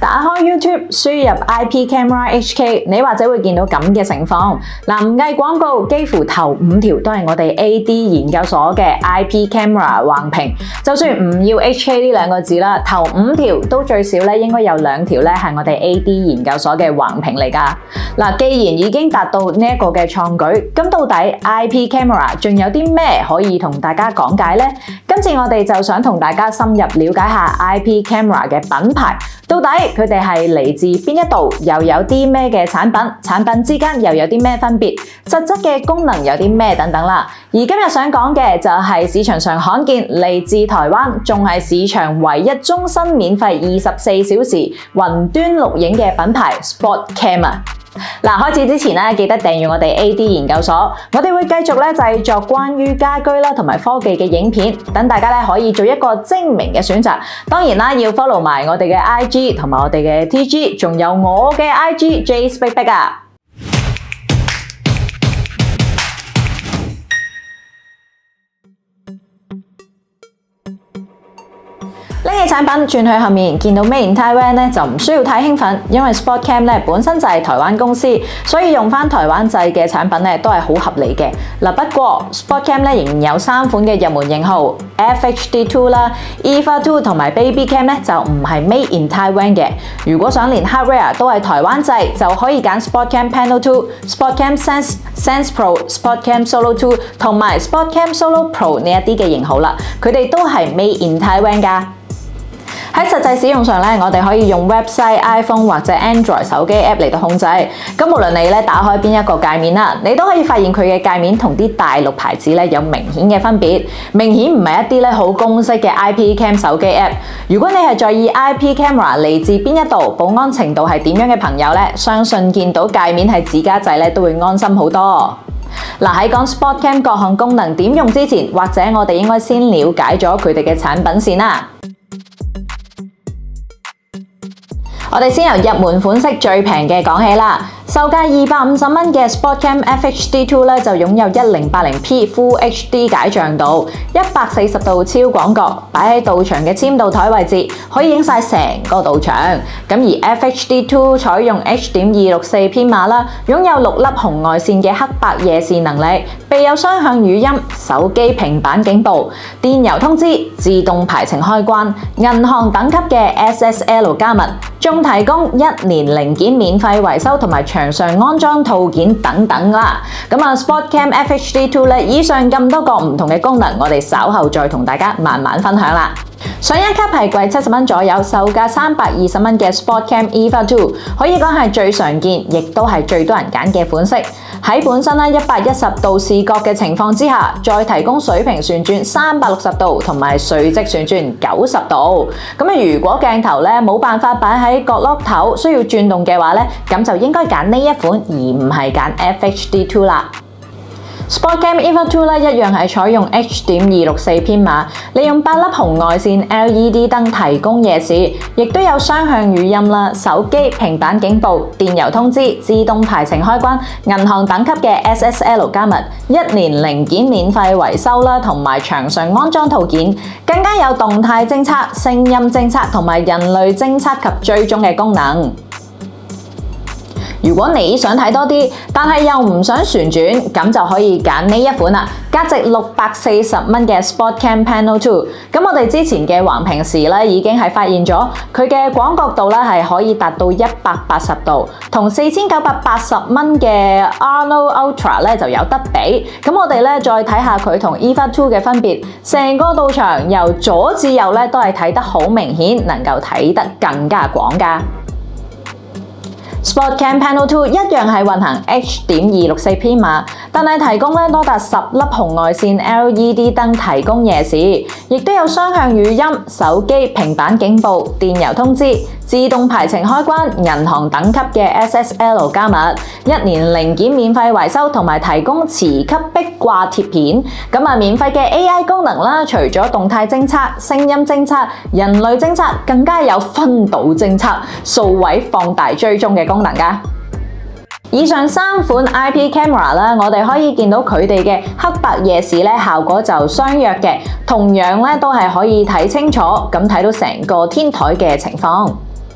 打開 YouTube 輸入 IP Camera HK， 你或者會見到咁嘅情況。嗱，唔計廣告，幾乎頭5條都係我哋 AD 研究所嘅 IP Camera 橫屏。就算唔要 HK 呢兩個字啦，頭5條都最少咧應該有2條咧係我哋 AD 研究所嘅橫屏嚟㗎。嗱，既然已經達到呢一個嘅創舉，咁到底 IP Camera 仲有啲咩可以同大家講解呢？今次我哋就想同大家深入了解下 IP Camera 嘅品牌，到底佢哋係嚟自邊一度，又有啲咩嘅產品，產品之間又有啲咩分別，實質嘅功能有啲咩等等啦。而今日想講嘅就係市場上罕見嚟自台灣，仲係市場唯一終身免費24小時雲端錄影嘅品牌 SportCam。嗱，開始之前咧，記得訂閱我哋 AD 研究所，我哋會繼續咧製作關於家居啦同埋科技嘅影片，等大家咧可以做一個精明嘅選擇。當然啦，要 follow 埋我哋嘅 IG 同埋我哋嘅 TG， 仲有我嘅 IG JaceBigBig啊！拎起產品轉去後面，見到 Made in Taiwan 咧就唔需要太興奮，因為 SportCam 咧本身就係台灣公司，所以用返台灣製嘅產品咧都係好合理嘅。嗱，不過 SportCam 咧仍然有3款嘅入門型號 FHD2 啦、EVA 2同埋 BabyCam 咧就唔係 Made in Taiwan 嘅。如果想連 hardware 都係台灣製，就可以揀 SportCam Panel 2、SportCam Sense Pro、SportCam Solo 2同埋 SportCam Solo Pro 呢一啲嘅型號啦，佢哋都係 Made in Taiwan 㗎。喺實際使用上咧，我哋可以用 website、iPhone 或者 Android 手機 app 嚟到控制。咁無論你咧打開邊一個界面啦，你都可以發現佢嘅界面同啲大陸牌子咧有明顯嘅分別。明顯唔係一啲咧好公式嘅 IP Cam 手機 app。如果你係在意 IP Camera 嚟自邊一度、保安程度係點樣嘅朋友咧，相信見到界面係指甲仔咧都會安心好多。嗱，喺講 SportCam 各項功能點用之前，或者我哋應該先了解咗佢哋嘅產品先啦。我哋先由入門款式最平嘅講起啦，售價250蚊嘅 SportCam FHD2 咧就擁有 1080p Full HD 解像度、140度超廣角，擺喺道場嘅簽到台位置，可以影晒成個道場。咁而 FHD2 採用 H.264 編碼啦，擁有6粒紅外線嘅黑白夜視能力，備有雙向語音、手機平板警報、電郵通知、自動排程開關、銀行等級嘅 SSL 加密，仲提供1年零件免費維修同埋牆上安裝套件等等啦。咁啊 SportCam FHD2 咧，以上咁多個唔同嘅功能，我哋稍後再同大家慢慢分享啦。上一級係貴70蚊左右，售價320蚊嘅 SportCam EVA 2，可以講係最常見，亦都係最多人揀嘅款式。喺本身110度視覺嘅情況之下，再提供水平旋轉360度同埋垂直旋轉90度。咁如果鏡頭咧冇辦法擺喺角落頭，需要轉動嘅話咧，咁就應該揀呢一款，而唔係揀 FHD2 啦。SportCam EVA 2一樣係採用 H.264 編碼，利用8粒紅外線 LED 燈提供夜視，亦都有雙向語音啦、手機平板警報、電郵通知、自動排程開關、銀行等級嘅 SSL 加密、1年零件免費維修啦，同埋牆上安裝套件，更加有動態偵測、聲音偵測同埋人類偵測及追蹤嘅功能。如果你想睇多啲，但係又唔想旋轉，咁就可以揀呢一款啦，價值640蚊嘅 SportCam Panel 2。咁我哋之前嘅橫屏時咧，已經係發現咗佢嘅廣角度咧係可以達到180度，同4980蚊嘅 Arnold Ultra 咧就有得比。咁我哋咧再睇下佢同 EVA 2嘅分別，成個道場由左至右咧都係睇得好明顯，能夠睇得更加廣㗎。SportCam Panel 2一樣係運行 H.264 編碼，但係提供多達10粒紅外線 LED 燈提供夜視，亦都有雙向語音、手機平板警報、電郵通知、自動排程開關、銀行等級嘅 SSL 加密、1年零件免費維修同埋提供磁吸壁掛貼片。咁免費嘅 AI 功能啦，除咗動態偵測、聲音偵測、人類偵測，更加有分島偵測、數位放大追蹤嘅功能㗎。以上3款 IP Camera 啦，我哋可以見到佢哋嘅黑白夜視咧效果就相若嘅，同樣咧都係可以睇清楚咁睇到成個天台嘅情況。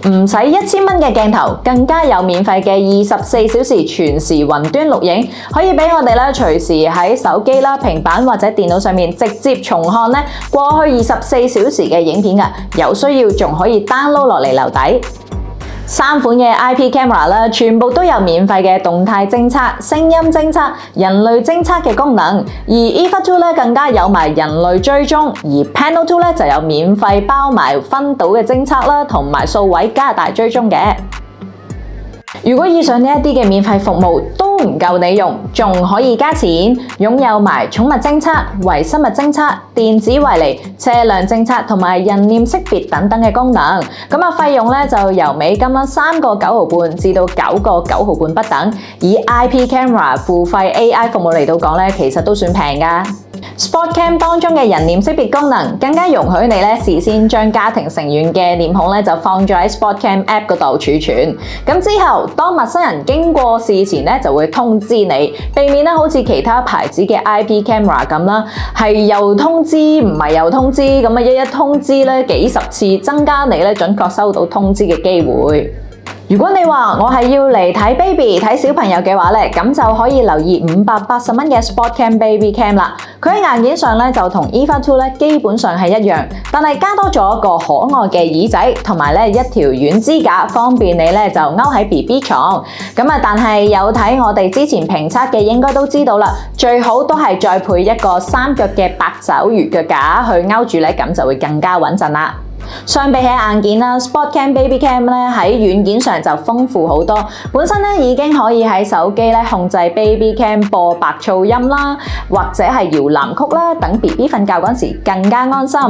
唔使1000蚊嘅鏡頭，更加有免費嘅24小時全時雲端錄影，可以俾我哋咧隨時喺手機啦、平板或者電腦上面直接重看咧過去24小時嘅影片㗎，有需要仲可以 download 落嚟留底。3款嘅 IP camera 啦，全部都有免費嘅動態偵測、聲音偵測、人類偵測嘅功能，而 EVA 2咧更加有埋人類追蹤，而 Panel 2咧就有免費包埋分島嘅偵測啦，同埋數位加大追蹤嘅。如果以上呢一啲嘅免費服務都唔夠你用，仲可以加錢，擁有埋寵物偵測、微生物偵測、電子圍籬、車輛偵測同埋人臉識別等等嘅功能。咁啊，費用咧就由美金3個9毫半至到9個9毫半不等。以 IP camera 付費 AI 服務嚟到講咧，其實都算平㗎。SpotCam 當中嘅人臉識別功能，更加容許你咧事先將家庭成員嘅臉孔咧就放咗喺 SpotCam App 嗰度儲存。咁之後，當陌生人經過視前咧，就會通知你，避免咧好似其他牌子嘅 IP camera 咁啦，係又通知唔係又通知，咁啊一通知咧幾十次，增加你咧準確收到通知嘅機會。如果你話我係要嚟睇 baby 睇小朋友嘅話咧，咁就可以留意580蚊嘅 SpotCam Baby Cam 啦。佢喺硬件上咧就同 EVA 2咧基本上係一樣，但係加多咗一個可愛嘅耳仔，同埋咧一條軟支架，方便你咧就勾喺 BB 床。咁啊，但係有睇我哋之前評測嘅應該都知道啦，最好都係再配一個3腳嘅8爪魚腳架去勾住咧，咁就會更加穩陣啦。相比起硬件啦 ，SpotCam Baby Cam 咧喺軟件上就豐富好多。本身咧已經可以喺手機咧控制 Baby Cam 播白噪音啦，或者係搖藍曲啦，等 BB 瞓覺嗰時更加安心。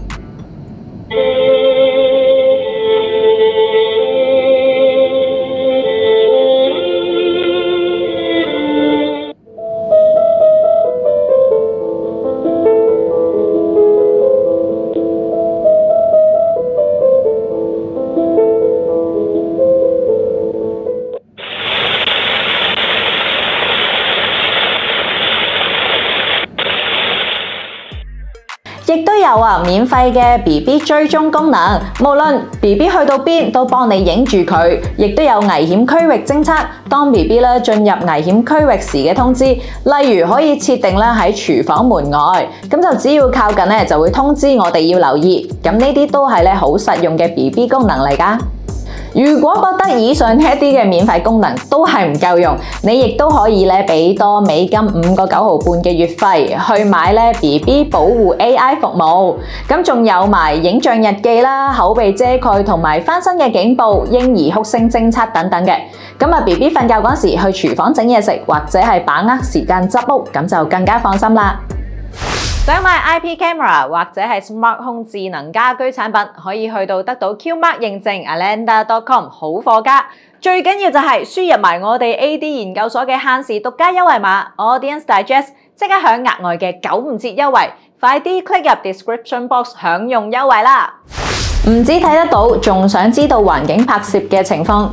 亦都有免費嘅 BB 追蹤功能，無論 BB 去到邊都幫你影住佢，亦都有危險區域偵測。當 BB 進入危險區域時嘅通知，例如可以設定喺廚房門外，咁就只要靠近就會通知我哋要留意。咁呢啲都係好實用嘅 BB 功能嚟㗎。如果覺得以上呢一啲嘅免費功能都係唔夠用，你亦都可以俾多美金5個9毫半嘅月費去買BB 保護 AI 服務。咁仲有埋影像日記啦、口鼻遮蓋同埋翻身嘅警報、嬰兒哭聲偵測等等嘅。咁BB 瞓覺嗰時去廚房整嘢食，或者係把握時間執屋，咁就更加放心啦。想買 IP camera 或者係 Smart Home 智能家居產品，可以去到得到 QMark 認證 Alenda.com 好貨家。最緊要就係輸入埋我哋 AD 研究所嘅限時獨家優惠碼 Audience Digest， 即刻享額外嘅95折優惠，快啲 click 入 description box 享用優惠啦！唔止睇得到，仲想知道環境拍攝嘅情況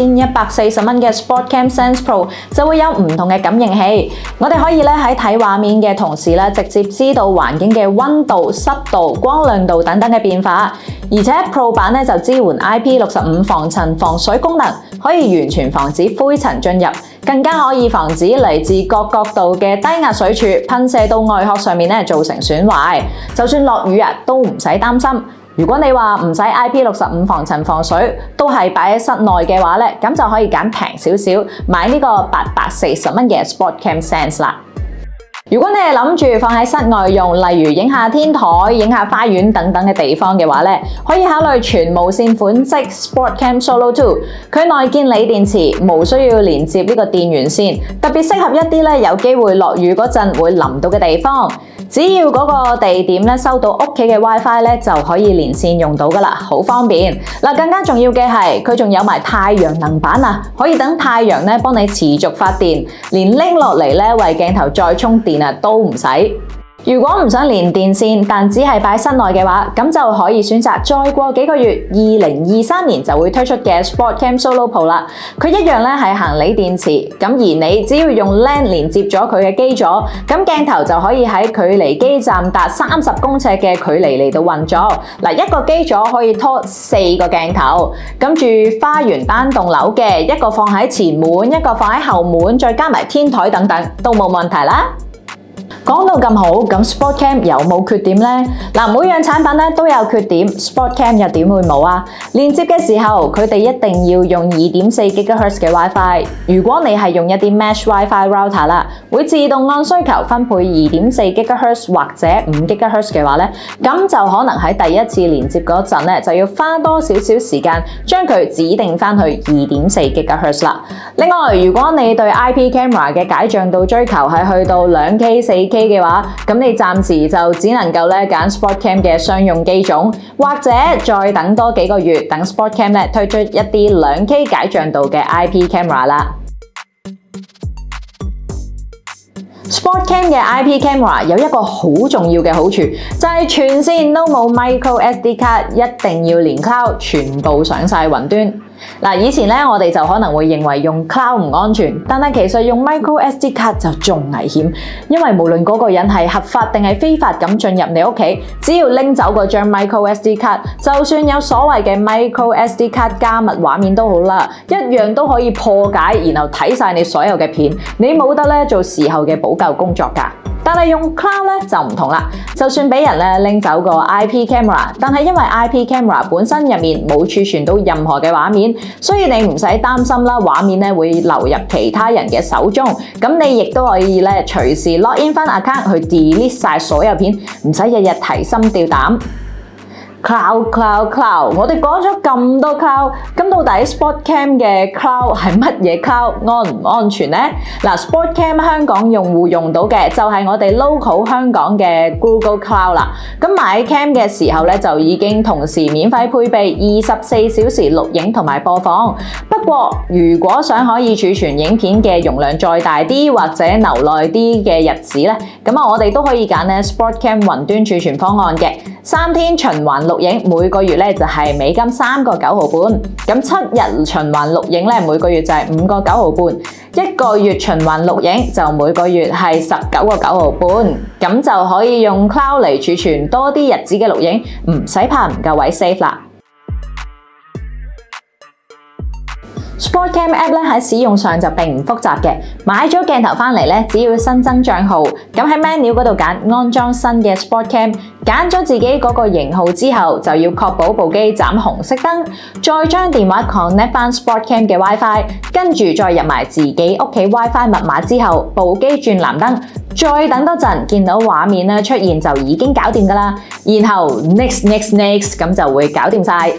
，1140蚊嘅 SpotCam Sense Pro 就會有唔同嘅感應器，我哋可以喺睇畫面嘅同時直接知道環境嘅溫度、濕度、光亮度等等嘅變化，而且 Pro 版就支援 IP65 防塵防水功能，可以完全防止灰塵進入，更加可以防止嚟自各角度嘅低壓水柱噴射到外殼上面造成損壞，就算落雨都唔使擔心。如果你話唔使 IP65 防塵防水，都係擺喺室內嘅話咧，咁就可以揀平少少，買呢個840蚊嘅 SpotCam Sense 啦。如果你係諗住放喺室外用，例如影下天台、影下花園等等嘅地方嘅話咧，可以考慮全無線款式 SpotCam Solo 2。佢內建鋰電池，無需要連接呢個電源線，特別適合一啲有機會落雨嗰陣會淋到嘅地方。只要嗰個地點收到屋企嘅 WiFi就可以連線用到㗎喇，好方便。更加重要嘅係佢仲有埋太陽能板啊，可以等太陽幫你持續發電，連拎落嚟為鏡頭再充電都唔使。 如果唔想連電線，但只係擺室內嘅話，咁就可以選擇再過幾個月，2023年就會推出嘅 SportCam Solo Pro 啦。佢一樣咧係行鋰電池，咁而你只要用 LAN 連接咗佢嘅機座，咁鏡頭就可以喺距離基站達30公尺嘅距離嚟到運作。嗱，一個機座可以拖4個鏡頭，咁住花園單棟樓嘅，一個放喺前門，一個放喺後門，再加埋天台等等，都冇問題啦。講到咁好，咁 SportCam 有冇缺點呢？嗱，每樣產品咧都有缺點 ，SportCam 又點會冇啊？連接嘅時候，佢哋一定要用2.4 GHz 嘅 WiFi。如果你係用一啲 Mesh WiFi router 啦，會自動按需求分配2.4 GHz 或者5 GHz 嘅話咧，咁就可能喺第一次連接嗰陣咧，就要花多少少時間將佢指定翻去2.4 GHz 啦。另外，如果你對 IP camera 嘅解像度追求係去到2K、4K嘅話，咁你暫時就只能夠咧揀 SportCam 嘅商用機種，或者再等多幾個月，等 SportCam 咧推出一啲2K 解像度嘅 IP camera 啦。SportCam 嘅 IP camera 有一個好重要嘅好處，就係全線都冇 micro SD 卡，一定要連 cloud，全部上晒雲端。嗱，以前咧我哋就可能會認為用 cloud 唔安全，但係其實用 micro SD 卡就仲危險，因為無論嗰個人係合法定係非法咁進入你屋企，只要拎走嗰張 micro SD 卡，就算有所謂嘅 micro SD 卡加密畫面都好啦，一樣都可以破解，然後睇晒你所有嘅片，你冇得咧做事後嘅補救工作㗎。但係用 cloud 咧就唔同啦，就算俾人咧拎走個 IP camera， 但係因為 IP camera 本身入面冇儲存到任何嘅畫面，所以你唔使擔心啦，畫面咧會流入其他人嘅手中。咁你亦都可以咧隨時 log in 翻 account 去 delete 晒所有片，唔使日日提心吊膽。Cloud， 我哋講咗咁多 cloud， 咁到底 SportCam 嘅 cloud 係乜嘢 cloud？ 安唔安全呢？嗱 ，SportCam 香港用戶用到嘅就係我哋 local 香港嘅 Google Cloud 啦。咁買 cam 嘅時候咧，就已經同時免費配備24小時錄影同埋播放。不過，如果想可以儲存影片嘅容量再大啲或者留耐啲嘅日子咧，咁我哋都可以揀咧 SportCam 雲端儲存方案嘅，3天循環錄影每個月咧就係美金3個9毫半，咁7日循環錄影咧每個月就係5個9毫半，1個月循環錄影就每個月係19個9毫半，咁就可以用 cloud 嚟儲存多啲日子嘅錄影，唔使怕唔夠位 save 啦。SportCam App 咧喺使用上就並唔複雜嘅，買咗鏡頭翻嚟咧，只要新增帳號，咁喺 menu 嗰度揀安裝新嘅 SportCam， 揀咗自己嗰個型號之後，就要確保部機斬紅色燈，再將電話 connect 翻 SportCam 嘅 WiFi， 跟住再入埋自己屋企 WiFi 密碼之後，部機轉藍燈，再等多陣，見到畫面咧出現就已經搞掂㗎啦，然後 next 咁就會搞掂晒。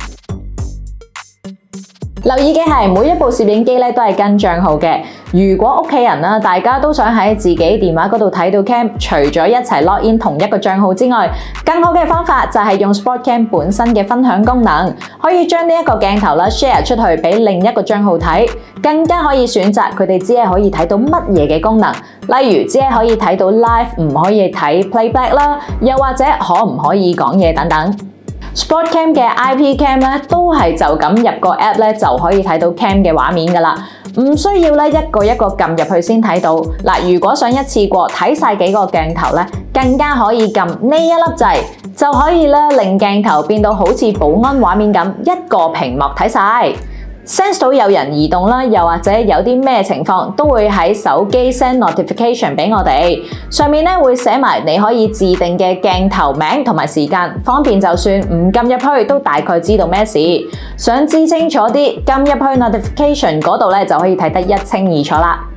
留意嘅係每一部攝影機咧都係跟帳號嘅。如果屋企人啦，大家都想喺自己電話嗰度睇到 cam， 除咗一齊 log in 同一個帳號之外，更好嘅方法就係用 SportCam 本身嘅分享功能，可以將呢一個鏡頭啦 share 出去俾另一個帳號睇，更加可以選擇佢哋只係可以睇到乜嘢嘅功能，例如只係可以睇到 live， 唔可以睇 playback 啦，又或者可唔可以講嘢等等。SportCam 嘅 IP Cam 咧都係就咁入個 app 咧就可以睇到 cam 嘅畫面㗎啦，唔需要咧一個一個撳入去先睇到。嗱，如果想一次過睇晒幾個鏡頭咧，更加可以撳呢一粒掣，就可以咧令鏡頭變到好似保安畫面咁，一個屏幕睇晒。sense 到有人移動啦，又或者有啲咩情況，都會喺手機 send notification 俾我哋。上面咧會寫埋你可以自定嘅鏡頭名同埋時間，方便就算唔撳入去都大概知道咩事。想知清楚啲，撳入去 notification 嗰度咧就可以睇得一清二楚啦。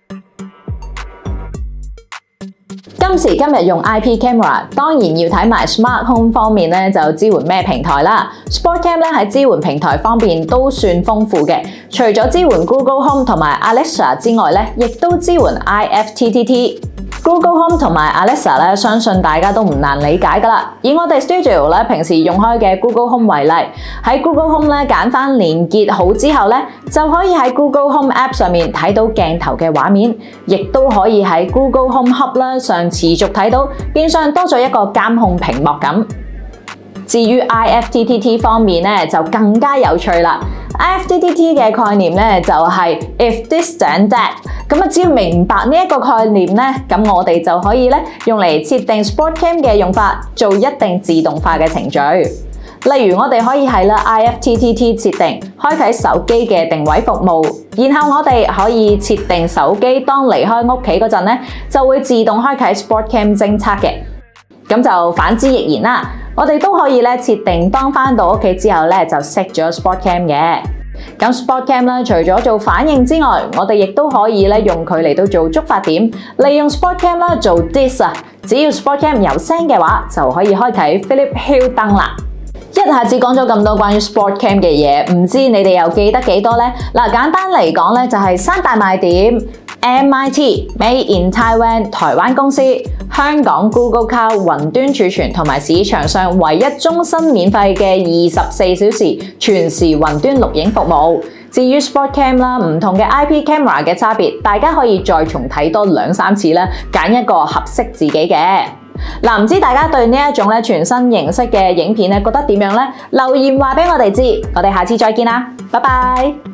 今時今日用 IP camera， 當然要睇埋 Smart Home 方面咧就支援咩平台啦。SportCam 咧喺支援平台方面都算豐富嘅，除咗支援 Google Home 同埋 Alexa 之外咧，亦都支援 IFTTT。 Google Home 同埋 Alexa 咧，相信大家都唔難理解㗎啦。以我哋 Studio 咧平時用開嘅 Google Home 為例，喺 Google Home 咧揀返連結好之後咧，就可以喺 Google Home App 上面睇到鏡頭嘅畫面，亦都可以喺 Google Home Hub 啦上持續睇到，變相多咗一個監控屏幕咁。至於 IFTTT 方面咧，就更加有趣啦。IFTTT 嘅概念咧就係 If This Then That， 咁啊只要明白呢一個概念咧，咁我哋就可以咧用嚟設定 SportCam 嘅用法，做一定自動化嘅程序。例如我哋可以喺IFTTT 設定開啟手機嘅定位服務，然後我哋可以設定手機當離開屋企嗰陣咧，就會自動開啟 SportCam 偵測嘅。咁就反之亦然啦，我哋都可以咧設定當返到屋企之後咧就熄咗 SportCam 嘅。咁 SportCam 咧除咗做反應之外，我哋亦都可以咧用佢嚟到做觸發點，利用 SportCam 啦做 This 啊，只要 SportCam 有聲嘅話，就可以開啟 Philips Hue 燈啦。一下子講咗咁多關於 SportCam 嘅嘢，唔知你哋又記得幾多呢？嗱，簡單嚟講咧就係三大賣點。MIT Made in Taiwan 台灣公司，香港 Google Cloud 雲端儲存同埋市場上唯一終身免費嘅24小時全時雲端錄影服務。至於 SportCam 啦，唔同嘅 IP camera 嘅差別，大家可以再重睇多2-3次啦，揀一個合適自己嘅。嗱，唔知大家對呢一種全新形式嘅影片覺得點樣呢？留言話俾我哋知，我哋下次再見啦，拜拜。